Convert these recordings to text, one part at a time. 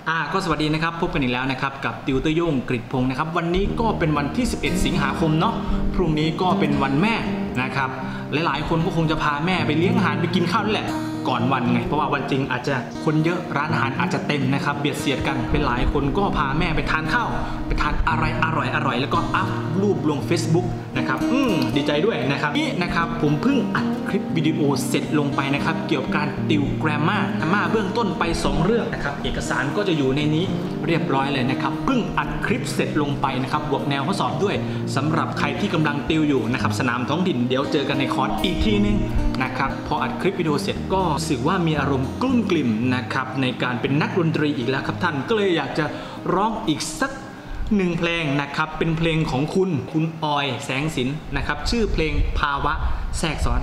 ก็สวัสดีนะครับพบกันอีกแล้วนะครับกับติวเตอร์โย่งกฤษพงศ์นะครับวันนี้ก็เป็นวันที่11สิงหาคมเนาะพรุ่งนี้ก็เป็นวันแม่นะครับหลายๆคนก็คงจะพาแม่ไปเลี้ยงอาหารไปกินข้าวนั่นแหละก่อนวันไงเพราะว่าวันจริงอาจจะคนเยอะร้านอาหารอาจจะเต็มนะครับเบียดเสียดกันเป็นหลายคนก็พาแม่ไปทานข้าวไปทานอะไรอร่อยแล้วก็อัพรูปลง Facebook นะครับดีใจด้วยนะครับนี่นะครับผมเพิ่งอัดคลิปวิดีโอเสร็จลงไปนะครับเกี่ยวกับการติวแกรมมาเบื้องต้นไป2เรื่องนะครับเอกสารก็จะอยู่ในนี้เรียบร้อยเลยนะครับเพิ่งอัดคลิปเสร็จลงไปนะครับบวกแนวข้อสอบด้วยสำหรับใครที่กำลังติวอยู่นะครับสนามท้องถิ่นเดี๋ยวเจอกันในคอร์สอีกทีนึงนะครับพออัดคลิปวิดีโอเสร็จก็รู้สึกว่ามีอารมณ์กลุ้มกลิ่มนะครับในการเป็นนักดนตรีอีกแล้วครับท่านก็เลยอยากจะร้องอีกสัก1เพลงนะครับเป็นเพลงของคุณออยแสงสินนะครับชื่อเพลงภาวะแทรกซ้อน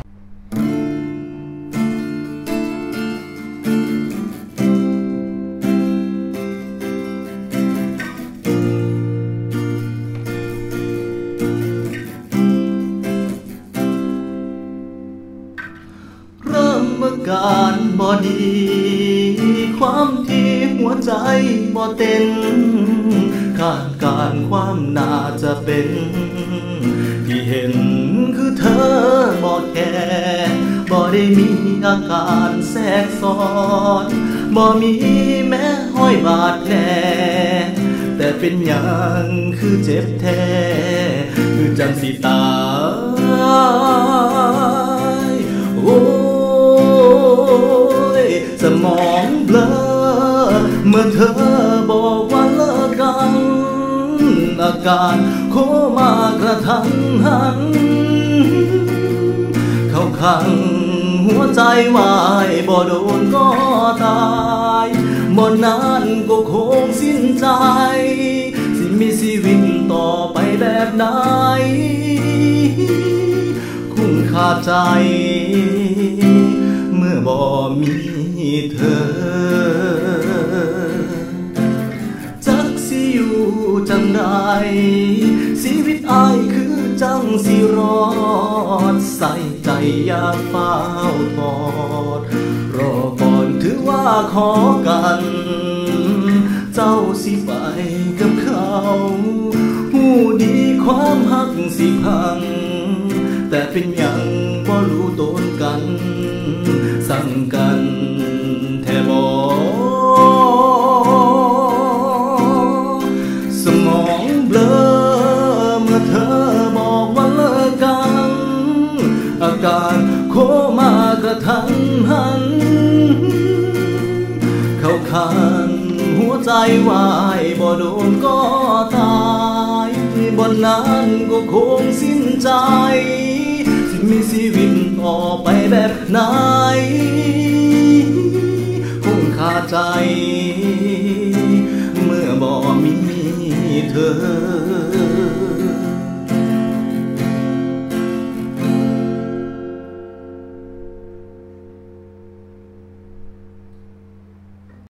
อาการบ่ดีความที่หัวใจบ่เต้นคาดการความน่าจะเป็นที่เห็นคือเธอบ่แก่บ่ได้มีอาการแทรกซ้อนบ่มีแม้ห้อยบาดแผลแต่เป็นอย่างคือเจ็บแท้คือจังสิตายสมองเบลอเมื่อเธอบอกว่าเลิกกันอาการโคม่ากระทันหันเข้าขังหัวใจวายบ่โดนก็ตายบ่นานก็คงสิ้นใจสิมีชีวิตต่อไปแบบไหนคุ้มค่าใจเมื่อบ่มีเธอจักสิอยู่จังใดชีวิตอ้ายคือจังสิรอดใส่ใจอย่าเฝ้าทอดรอก่อนถือว่าขอกันเจ้าสิไปกับเขาหูดีความหักสิพังแต่เป็นอย่างบ่รู้ตนกันสั่งกันแทบสมองเบลอเมื่อเธอบอกว่าเลิกกันอาการโคม่ากระทันหันเข้าขันหัวใจวายบ่โดนก็ตายบ่นานก็คงสิ้นใจสิมีชีวิตต่อไปแบบไหนคงคาใจเมื่อบ่มีเธอ